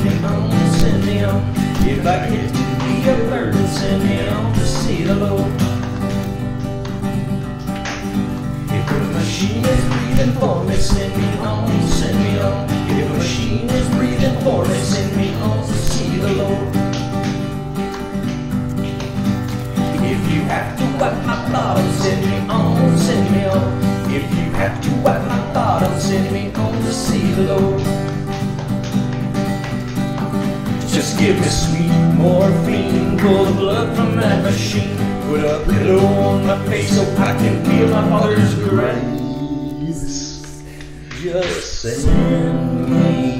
me on, send me on. If I get to be a burden, send me on to see the Lord. If the machine is breathing for me, send me on, send me on. If the machine is breathing for me, send me on to see the Lord. If you have to wipe my bottle, send me on, send me on. If you have to wipe my bottle, send me on to see the Lord. Just give me sweet morphine, pull the blood from that machine. Put a pillow on my face so I can feel my Father's grace. Just send me